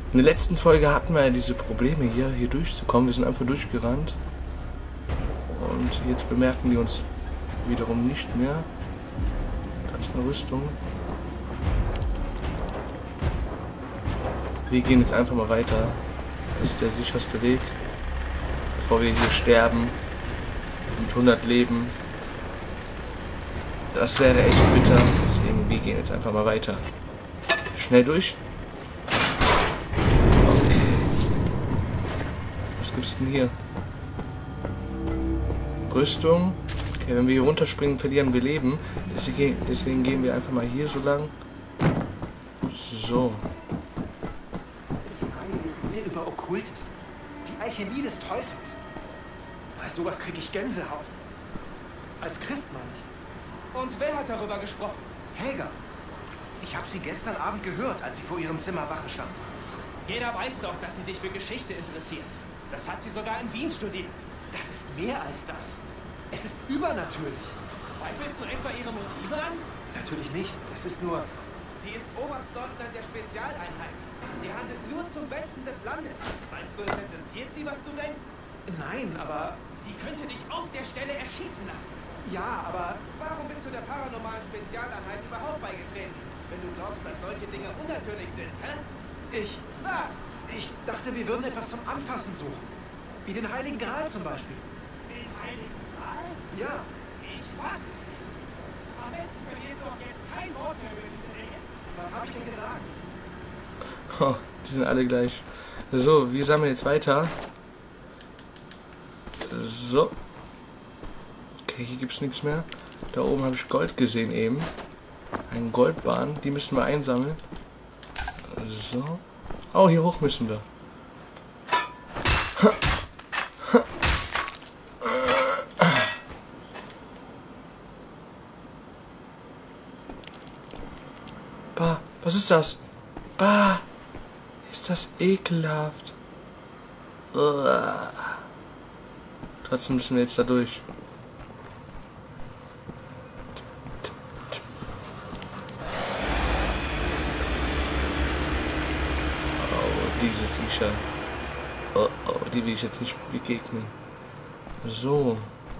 In der letzten Folge hatten wir ja diese Probleme hier durchzukommen. Wir sind einfach durchgerannt. Und jetzt bemerken die uns wiederum nicht mehr. Da ist eine Rüstung. Wir gehen jetzt einfach mal weiter. Das ist der sicherste Weg. Bevor wir hier sterben. Mit 100 Leben. Das wäre echt bitter. Deswegen, wir gehen jetzt einfach mal weiter. Schnell durch. Okay. Was gibt's denn hier? Rüstung. Okay, wenn wir hier runterspringen, verlieren wir Leben. Deswegen gehen wir einfach mal hier so lang. So. Über Okkultes. Die Alchemie des Teufels. Bei sowas kriege ich Gänsehaut. Als Christ meine ich. Und wer hat darüber gesprochen? Helga. Ich habe sie gestern Abend gehört, als sie vor ihrem Zimmer Wache stand. Jeder weiß doch, dass sie sich für Geschichte interessiert. Das hat sie sogar in Wien studiert. Das ist mehr als das. Es ist übernatürlich. Zweifelst du etwa ihre Motive an? Natürlich nicht. Es ist nur... Sie ist Oberstleutnant der Spezialeinheit. Sie handelt nur zum Besten des Landes. Meinst du, es interessiert sie, was du denkst? Nein, aber... Sie könnte dich auf der Stelle erschießen lassen. Ja, aber... Warum bist du der paranormalen Spezialeinheit überhaupt beigetreten? Wenn du glaubst, dass solche Dinge unnatürlich sind, hä? Was? Ich dachte, wir würden etwas zum Anfassen suchen. Wie den Heiligen Gral zum Beispiel. Den Heiligen Gral? Ja. Ich was? Am besten verliert doch jetzt kein Wort mehr über diese Dinge. Was habe ich denn gesagt? Oh, die sind alle gleich. So, wir sammeln jetzt weiter. So. Okay, hier gibt es nichts mehr. Da oben habe ich Gold gesehen eben. Ein Goldbahn. Die müssen wir einsammeln. So. Oh, hier hoch müssen wir. Bah, was ist das? Bah, ist das ekelhaft. Uah. Trotzdem müssen wir jetzt da durch. Diese Viecher. Oh, die will ich jetzt nicht begegnen. So.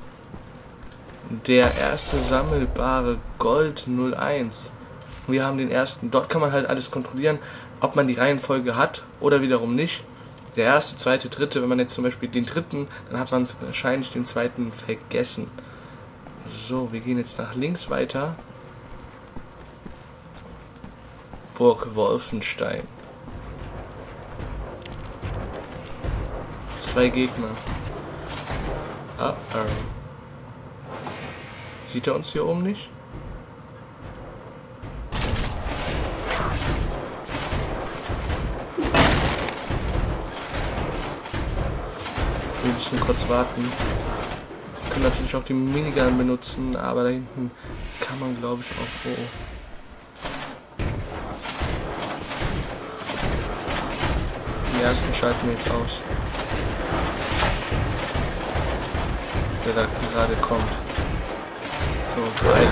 Der erste sammelbare Gold 01. Wir haben den ersten. Dort kann man halt alles kontrollieren, ob man die Reihenfolge hat oder wiederum nicht. Der erste, zweite, dritte. Wenn man jetzt zum Beispiel den dritten, dann hat man wahrscheinlich den zweiten vergessen. So, wir gehen jetzt nach links weiter. Burg Wolfenstein. 2 Gegner. Oh. Sieht er uns hier oben nicht? Wir müssen kurz warten. Wir können natürlich auch die Minigun benutzen, aber da hinten kann man, glaube ich, auch... Oh. Den ersten schalten wir jetzt aus. Der da gerade kommt. So, geil.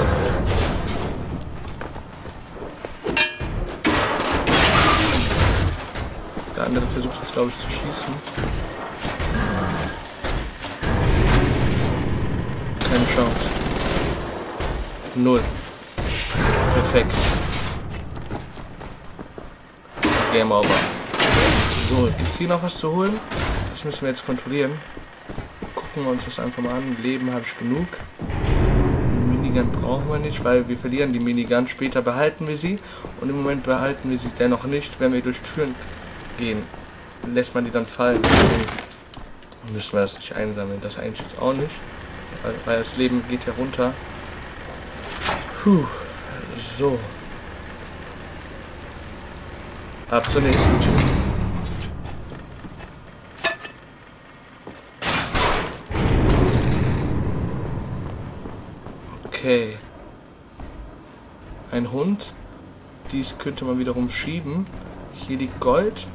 Der andere versucht jetzt, glaube ich, zu schießen. Keine Chance. 0. Perfekt. Game over. So, gibt es hier noch was zu holen? Das müssen wir jetzt kontrollieren. Gucken wir uns das einfach mal an. Leben habe ich genug. Die Minigun brauchen wir nicht, weil wir verlieren die Minigun. Später behalten wir sie. Und im Moment behalten wir sie dennoch nicht. Wenn wir durch Türen gehen, lässt man die dann fallen. Deswegen müssen wir das nicht einsammeln. Das eigentlich jetzt auch nicht. Weil das Leben geht ja runter. Puh. So. Ab zur nächsten Tür. Okay. Ein Hund. Dies könnte man wiederum schieben. Hier liegt Gold.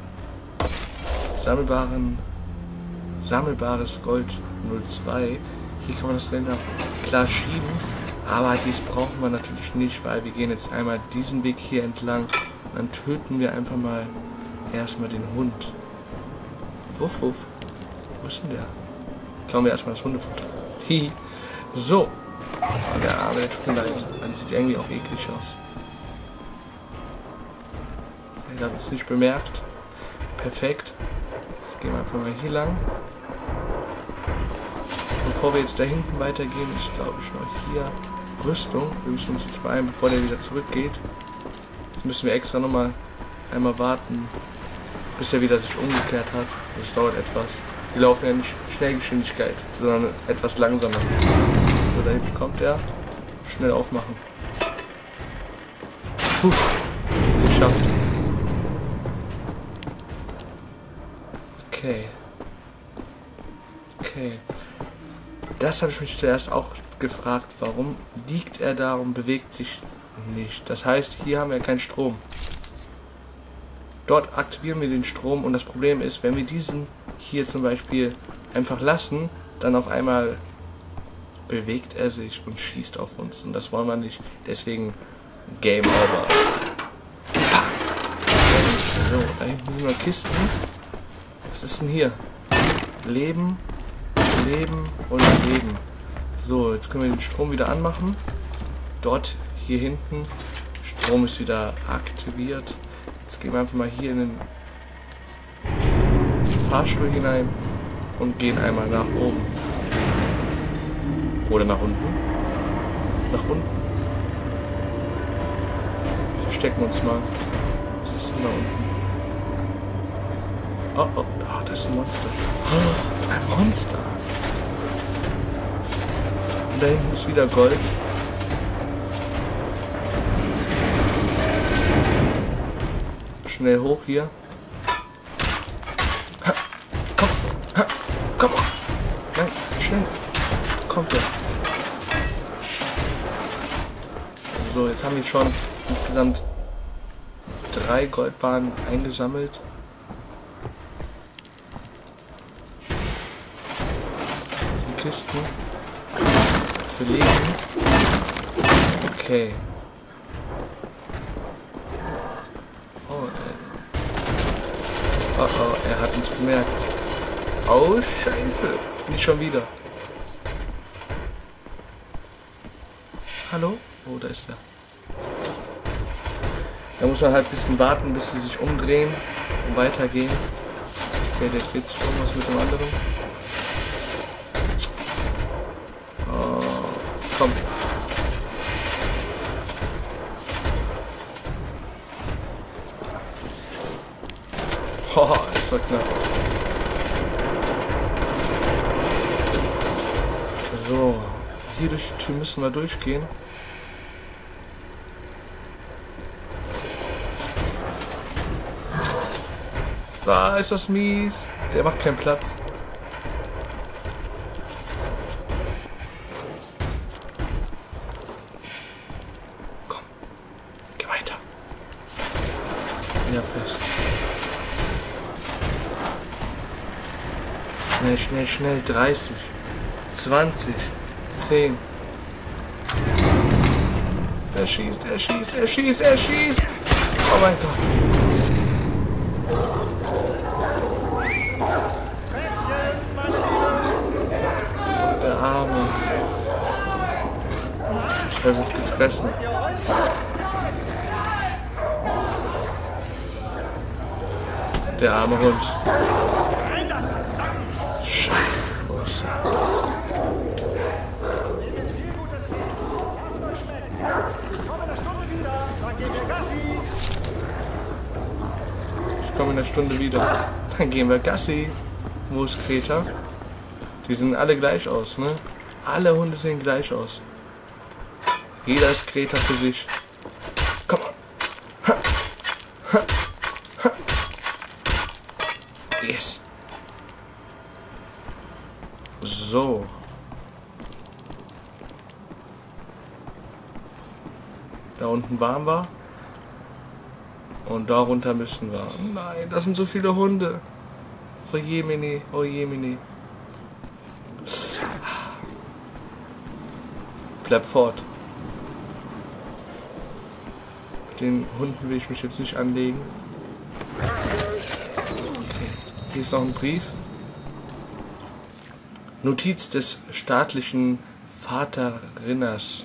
Sammelbares Gold 02. Hier kann man das Länder klar schieben. Aber dies brauchen wir natürlich nicht, weil wir gehen jetzt einmal diesen Weg hier entlang. Und dann töten wir einfach mal erstmal den Hund. Wuff, wuff. Wo ist denn der? Klauen wir erstmal das Hundefutter. Hihi. So. Oh, der Arme, der tut mir leid. Das sieht irgendwie auch eklig aus. Er hat es nicht bemerkt. Perfekt. Jetzt gehen wir einfach mal hier lang. Bevor wir jetzt da hinten weitergehen, ist glaube ich noch hier Rüstung. Wir müssen uns jetzt beeilen, bevor der wieder zurückgeht. Jetzt müssen wir extra nochmal einmal warten, bis er wieder sich umgekehrt hat. Das dauert etwas. Die laufen ja nicht Schnellgeschwindigkeit, sondern etwas langsamer. So, da hinten kommt er. Schnell aufmachen. Puh, geschafft. Okay. Okay. Das habe ich mich zuerst auch gefragt. Warum liegt er da und bewegt sich nicht? Das heißt, hier haben wir keinen Strom. Dort aktivieren wir den Strom und das Problem ist, wenn wir diesen hier zum Beispiel einfach lassen, dann auf einmal bewegt er sich und schießt auf uns und das wollen wir nicht. Deswegen Game Over. So, da hinten sind noch Kisten. Was ist denn hier? Leben, Leben und Leben. So, jetzt können wir den Strom wieder anmachen. Dort, hier hinten. Strom ist wieder aktiviert. Jetzt gehen wir einfach mal hier in den Fahrstuhl hinein und gehen einmal nach oben. Oder nach unten. Nach unten. Verstecken uns mal. Was ist denn da unten? Oh, oh, oh, das ist ein Monster. Oh, ein Monster. Und da hinten ist wieder Gold. Schnell hoch hier. Ha, komm, ha, komm. Nein, schnell. Kommt er. So, jetzt haben wir schon insgesamt 3 Goldbarren eingesammelt. Die Kisten. Verlegen. Okay. Oh, oh, er hat uns bemerkt. Oh, scheiße. Nicht schon wieder. Hallo? Oh, da ist er. Da muss man halt ein bisschen warten, bis sie sich umdrehen und weitergehen. Okay, der dreht sich irgendwas mit dem anderen. Oh, komm. Oh, das war knapp. So, hier durch die Tür müssen wir durchgehen. Ah, ist das mies. Der macht keinen Platz. Komm, geh weiter. Ja, Pest. Schnell, schnell, schnell. 30, 20, 10. Er schießt, er schießt, er schießt, er schießt. Oh mein Gott. Der Arme. Er wird gefressen. Der arme Hund. Ich komme in der Stunde wieder. Dann gehen wir Gassi. Wo ist Greta? Die sehen alle gleich aus, ne? Alle Hunde sehen gleich aus. Jeder ist Greta für sich. Komm on. Ha. Ha. Ha. Yes. So. Da unten waren wir. Und darunter müssen wir. Nein, das sind so viele Hunde. Oh je, Mini. Oh je, Mini. Bleib fort. Mit den Hunden will ich mich jetzt nicht anlegen. Hier ist noch ein Brief. Notiz des staatlichen Vaterinners.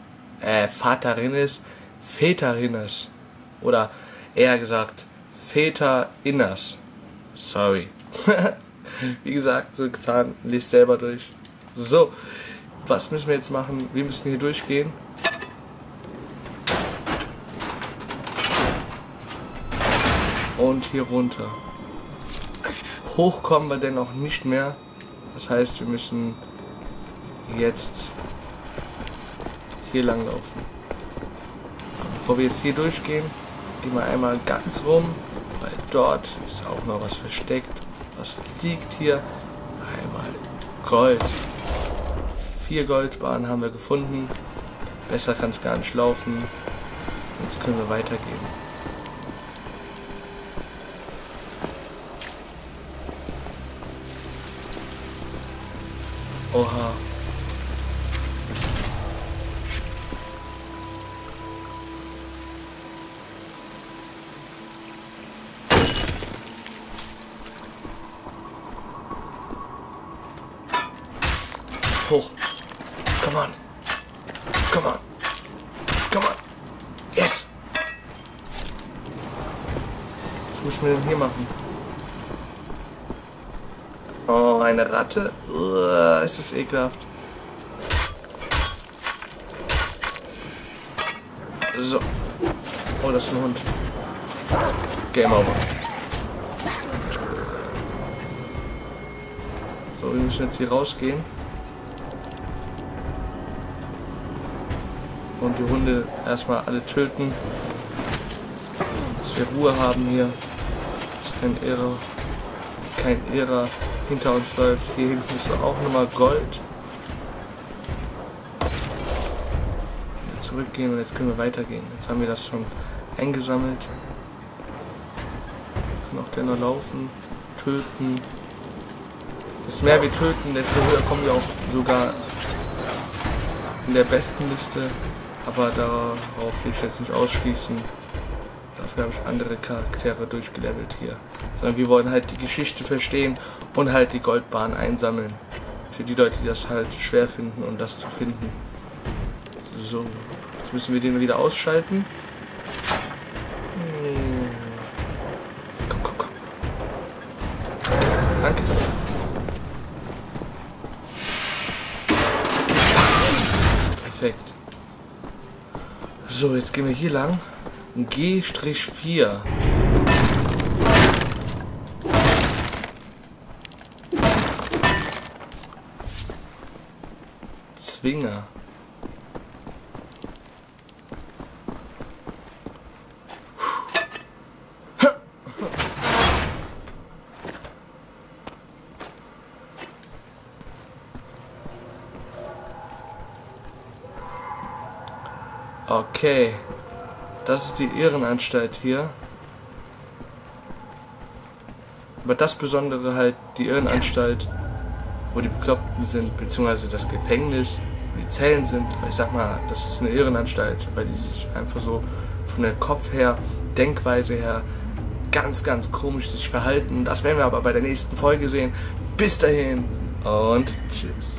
Väterinners. Oder eher gesagt, Väterinners. Sorry. Wie gesagt, so getan, lest selber durch. So, was müssen wir jetzt machen? Wir müssen hier durchgehen. Und hier runter. Hoch kommen wir denn auch nicht mehr. Das heißt, wir müssen jetzt hier lang laufen. Aber bevor wir jetzt hier durchgehen, gehen wir einmal ganz rum, weil dort ist auch noch was versteckt. Was liegt hier? Einmal Gold. 4 Goldbarren haben wir gefunden. Besser kann es gar nicht laufen. Jetzt können wir weitergehen. Oha. Hoch. Come on. Come on. Come on. Yes. Was müssen wir denn hier machen? Oh, eine Ratte. Ist das ekelhaft. So. Oh, das ist ein Hund. Game over. So, wir müssen jetzt hier rausgehen. Und die Hunde erstmal alle töten. Dass wir Ruhe haben hier. Dass kein Irrer hinter uns läuft. Hier hinten ist auch nochmal Gold. Wieder zurückgehen und jetzt können wir weitergehen. Jetzt haben wir das schon eingesammelt. Wir können auch dennoch laufen, töten. Desto mehr wir töten, desto höher kommen wir auch sogar in der besten Liste. Aber darauf will ich jetzt nicht ausschließen. Dafür habe ich andere Charaktere durchgelevelt hier. Sondern wir wollen halt die Geschichte verstehen und halt die Goldbarren einsammeln. Für die Leute, die das halt schwer finden und das zu finden. So, jetzt müssen wir den wieder ausschalten. Komm, komm, komm. Danke. Perfekt. So, jetzt gehen wir hier lang. G-4. Zwinger. Okay. Das ist die Irrenanstalt hier. Aber das Besondere halt die Irrenanstalt, wo die Bekloppten sind, beziehungsweise das Gefängnis, wo die Zellen sind. Ich sag mal, das ist eine Irrenanstalt, weil die sich einfach so von der Kopf her, Denkweise her, ganz, ganz komisch sich verhalten. Das werden wir aber bei der nächsten Folge sehen. Bis dahin und tschüss.